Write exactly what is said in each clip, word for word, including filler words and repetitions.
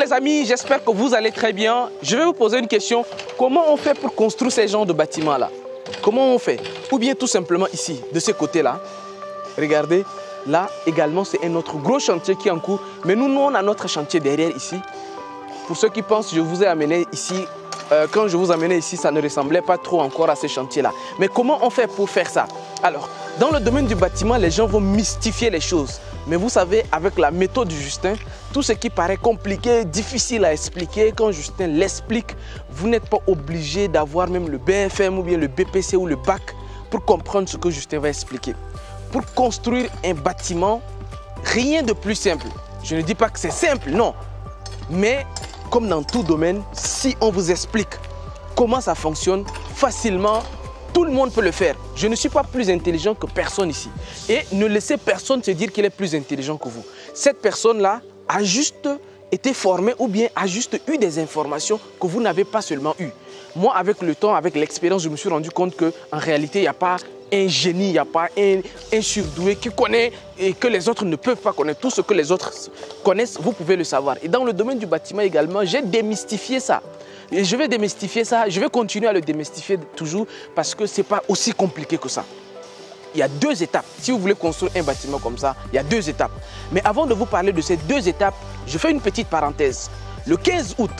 les amis, j'espère que vous allez très bien. Je vais vous poser une question. Comment on fait pour construire ces genres de bâtiments-là? Comment on fait? Ou bien tout simplement ici, de ce côté-là, regardez, là également c'est un autre gros chantier qui est en cours. Mais nous, nous on a notre chantier derrière ici. Pour ceux qui pensent, je vous ai amené ici. Euh, quand je vous amenais ici, ça ne ressemblait pas trop encore à ce chantier-là. Mais comment on fait pour faire ça? Alors, dans le domaine du bâtiment, les gens vont mystifier les choses. Mais vous savez, avec la méthode de Justin, tout ce qui paraît compliqué, difficile à expliquer, quand Justin l'explique, vous n'êtes pas obligé d'avoir même le B F M ou bien le B P C ou le bac pour comprendre ce que Justin va expliquer. Pour construire un bâtiment, rien de plus simple. Je ne dis pas que c'est simple, non. Mais comme dans tout domaine, si on vous explique comment ça fonctionne facilement, tout le monde peut le faire. Je ne suis pas plus intelligent que personne ici. Et ne laissez personne se dire qu'il est plus intelligent que vous. Cette personne-là a juste été formée ou bien a juste eu des informations que vous n'avez pas seulement eues. Moi, avec le temps, avec l'expérience, je me suis rendu compte qu'en réalité, il n'y a pas un génie, il n'y a pas un, un surdoué qui connaît et que les autres ne peuvent pas connaître. Tout ce que les autres connaissent, vous pouvez le savoir. Et dans le domaine du bâtiment également, j'ai démystifié ça. Et je vais démystifier ça, je vais continuer à le démystifier toujours parce que ce n'est pas aussi compliqué que ça. Il y a deux étapes. Si vous voulez construire un bâtiment comme ça, il y a deux étapes. Mais avant de vous parler de ces deux étapes, je fais une petite parenthèse. Le quinze août,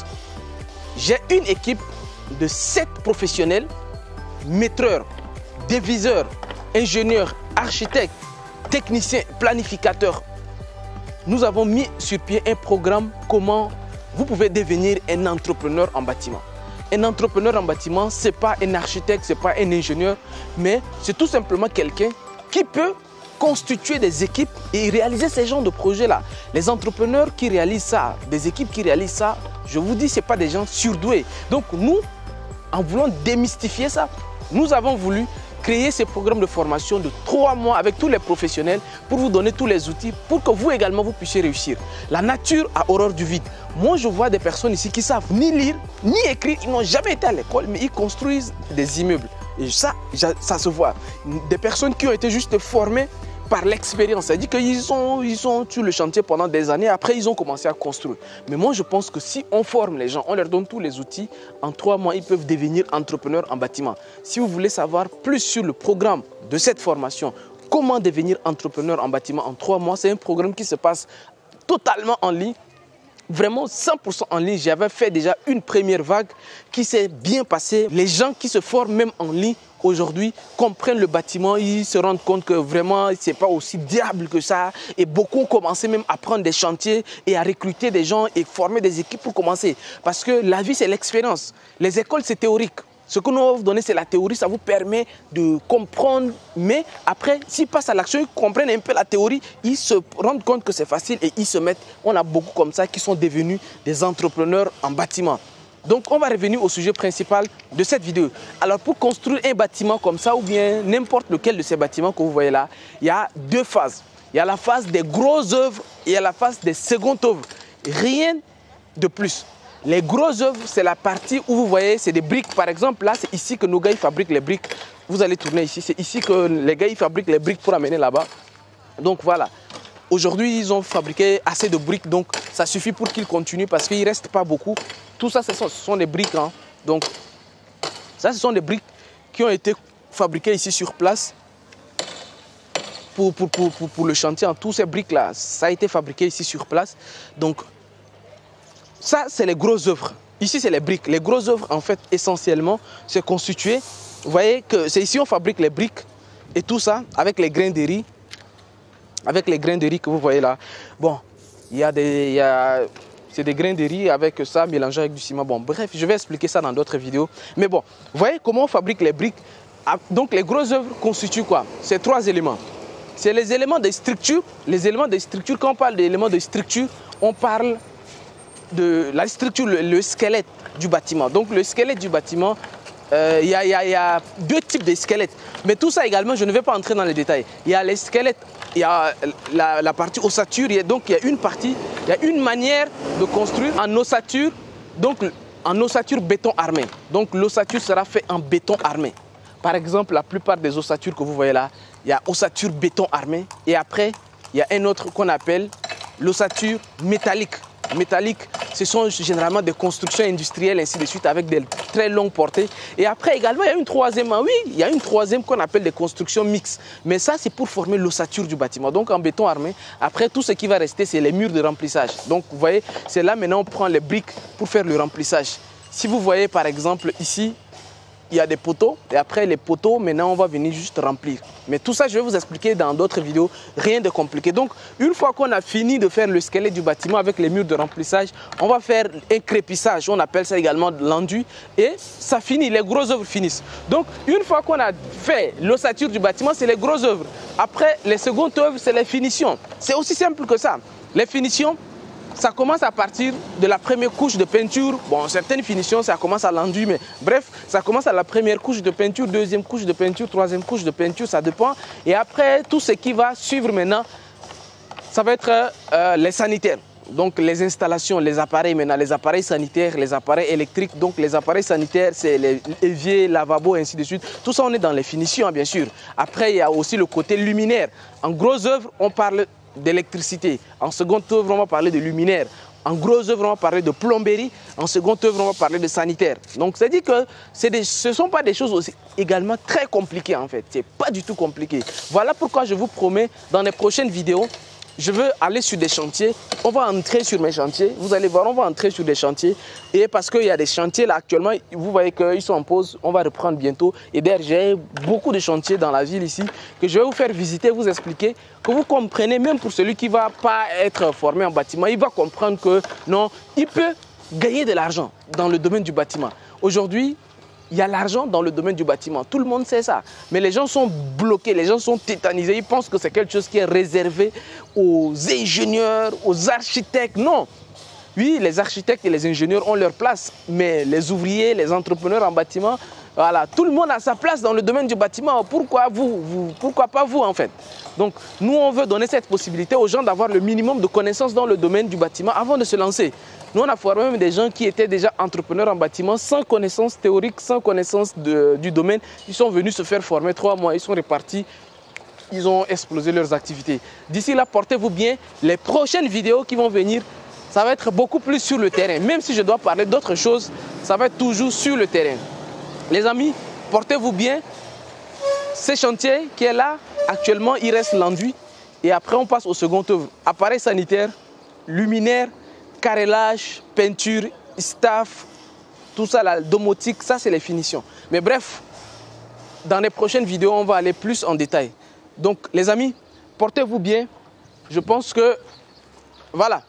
j'ai une équipe de sept professionnels, maîtreurs, déviseurs, ingénieurs, architectes, techniciens, planificateurs. Nous avons mis sur pied un programme comment vous pouvez devenir un entrepreneur en bâtiment. Un entrepreneur en bâtiment, ce n'est pas un architecte, ce n'est pas un ingénieur, mais c'est tout simplement quelqu'un qui peut constituer des équipes et réaliser ces genres de projets-là. Les entrepreneurs qui réalisent ça, des équipes qui réalisent ça, je vous dis, ce n'est pas des gens surdoués. Donc nous, en voulant démystifier ça, nous avons voulu créer ces programmes de formation de trois mois avec tous les professionnels pour vous donner tous les outils pour que vous également vous puissiez réussir. La nature a horreur du vide. Moi, je vois des personnes ici qui savent ni lire, ni écrire. Ils n'ont jamais été à l'école, mais ils construisent des immeubles. Et ça, ça se voit. Des personnes qui ont été juste formées par l'expérience. C'est-à-dire qu'ils sont, ils sont sur le chantier pendant des années. Après, ils ont commencé à construire. Mais moi, je pense que si on forme les gens, on leur donne tous les outils, en trois mois, ils peuvent devenir entrepreneurs en bâtiment. Si vous voulez savoir plus sur le programme de cette formation, comment devenir entrepreneur en bâtiment en trois mois, c'est un programme qui se passe totalement en ligne. Vraiment cent pour cent en ligne. J'avais fait déjà une première vague qui s'est bien passée. Les gens qui se forment même en ligne aujourd'hui comprennent le bâtiment, ils se rendent compte que vraiment ce n'est pas aussi diable que ça. Et beaucoup ont commencé même à prendre des chantiers et à recruter des gens et former des équipes pour commencer. Parce que la vie, c'est l'expérience. Les écoles, c'est théorique. Ce que nous vous donner, c'est la théorie, ça vous permet de comprendre. Mais après, s'ils passent à l'action, ils comprennent un peu la théorie, ils se rendent compte que c'est facile et ils se mettent. On a beaucoup comme ça qui sont devenus des entrepreneurs en bâtiment. Donc, on va revenir au sujet principal de cette vidéo. Alors, pour construire un bâtiment comme ça ou bien n'importe lequel de ces bâtiments que vous voyez là, il y a deux phases. Il y a la phase des grosses œuvres et il y a la phase des secondes œuvres. Rien de plus. Les grosses œuvres, c'est la partie où vous voyez, c'est des briques. Par exemple, là, c'est ici que nos gars ils fabriquent les briques. Vous allez tourner ici. C'est ici que les gars ils fabriquent les briques pour amener là-bas. Donc voilà. Aujourd'hui, ils ont fabriqué assez de briques. Donc ça suffit pour qu'ils continuent parce qu'il ne reste pas beaucoup. Tout ça, ce sont, ce sont des briques. Hein. Donc ça, ce sont des briques qui ont été fabriquées ici sur place. Pour, pour, pour, pour, pour le chantier, en tous ces briques-là, ça a été fabriqué ici sur place. Donc ça, c'est les grosses œuvres. Ici, c'est les briques. Les grosses œuvres, en fait, essentiellement, c'est constitué. Vous voyez que c'est ici on fabrique les briques et tout ça avec les grains de riz. Avec les grains de riz que vous voyez là. Bon, il y a des... Il y a, c'est des grains de riz avec ça mélangé avec du ciment. Bon, bref, je vais expliquer ça dans d'autres vidéos. Mais bon, vous voyez comment on fabrique les briques. Donc, les grosses œuvres constituent quoi? C'est trois éléments. C'est les éléments de structure. Les éléments de structure, quand on parle d'éléments de structure, on parle de la structure, le, le squelette du bâtiment. Donc le squelette du bâtiment, il euh, y, y, y a deux types de squelettes. Mais tout ça également, je ne vais pas entrer dans les détails. Il y a les squelettes, il y a la, la partie ossature. Y a, donc il y a une partie, il y a une manière de construire en ossature. Donc en ossature béton armé. Donc l'ossature sera faite en béton armé. Par exemple, la plupart des ossatures que vous voyez là, il y a ossature béton armé. Et après, il y a un autre qu'on appelle l'ossature métallique. Métallique, ce sont généralement des constructions industrielles, ainsi de suite, avec des très longues portées. Et après également, il y a une troisième, oui, il y a une troisième qu'on appelle des constructions mixtes. Mais ça, c'est pour former l'ossature du bâtiment. Donc en béton armé, après, tout ce qui va rester, c'est les murs de remplissage. Donc vous voyez, c'est là maintenant on prend les briques pour faire le remplissage. Si vous voyez par exemple ici, il y a des poteaux et après les poteaux, maintenant on va venir juste remplir. Mais tout ça, je vais vous expliquer dans d'autres vidéos, rien de compliqué. Donc, une fois qu'on a fini de faire le squelette du bâtiment avec les murs de remplissage, on va faire un crépissage, on appelle ça également de l'enduit et ça finit, les grosses œuvres finissent. Donc, une fois qu'on a fait l'ossature du bâtiment, c'est les grosses œuvres. Après, les secondes œuvres, c'est les finitions. C'est aussi simple que ça. Les finitions, ça commence à partir de la première couche de peinture. Bon, certaines finitions, ça commence à l'enduit, mais bref, ça commence à la première couche de peinture, deuxième couche de peinture, troisième couche de peinture, ça dépend. Et après, tout ce qui va suivre maintenant, ça va être euh, les sanitaires. Donc les installations, les appareils maintenant, les appareils sanitaires, les appareils électriques. Donc les appareils sanitaires, c'est les éviers, lavabos, ainsi de suite. Tout ça, on est dans les finitions, bien sûr. Après, il y a aussi le côté luminaire. En grosse œuvre, on parle d'électricité. En seconde œuvre, on va parler de luminaire. En grosse œuvre, on va parler de plomberie. En seconde œuvre, on va parler de sanitaire. Donc, c'est dit que des, ce ne sont pas des choses aussi également très compliquées en fait. Ce n'est pas du tout compliqué. Voilà pourquoi je vous promets, dans les prochaines vidéos, je veux aller sur des chantiers. On va entrer sur mes chantiers. Vous allez voir, on va entrer sur des chantiers. Et parce qu'il y a des chantiers là actuellement, vous voyez qu'ils sont en pause. On va reprendre bientôt. Et d'ailleurs, j'ai beaucoup de chantiers dans la ville ici que je vais vous faire visiter, vous expliquer, que vous comprenez, même pour celui qui ne va pas être formé en bâtiment, il va comprendre que non, il peut gagner de l'argent dans le domaine du bâtiment. Aujourd'hui, il y a l'argent dans le domaine du bâtiment. Tout le monde sait ça. Mais les gens sont bloqués, les gens sont tétanisés. Ils pensent que c'est quelque chose qui est réservé aux ingénieurs, aux architectes. Non. Oui, les architectes et les ingénieurs ont leur place. Mais les ouvriers, les entrepreneurs en bâtiment, voilà, tout le monde a sa place dans le domaine du bâtiment. Pourquoi vous, vous pourquoi pas vous en fait? Donc, nous, on veut donner cette possibilité aux gens d'avoir le minimum de connaissances dans le domaine du bâtiment avant de se lancer. Nous, on a formé même des gens qui étaient déjà entrepreneurs en bâtiment sans connaissance théorique, sans connaissance de, du domaine. Ils sont venus se faire former trois mois, ils sont repartis, ils ont explosé leurs activités. D'ici là, portez-vous bien. Les prochaines vidéos qui vont venir, ça va être beaucoup plus sur le terrain. Même si je dois parler d'autres choses, ça va être toujours sur le terrain. Les amis, portez-vous bien. Ce chantier qui est là, actuellement, il reste l'enduit. Et après, on passe au second œuvre. Appareil sanitaire, luminaire, carrelage, peinture, staff, tout ça, la domotique, ça c'est les finitions. Mais bref, dans les prochaines vidéos, on va aller plus en détail. Donc les amis, portez-vous bien. Je pense que, voilà,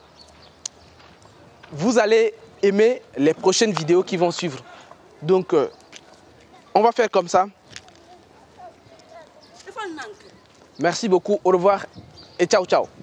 vous allez aimer les prochaines vidéos qui vont suivre. Donc, euh, on va faire comme ça. Merci beaucoup, au revoir et ciao ciao.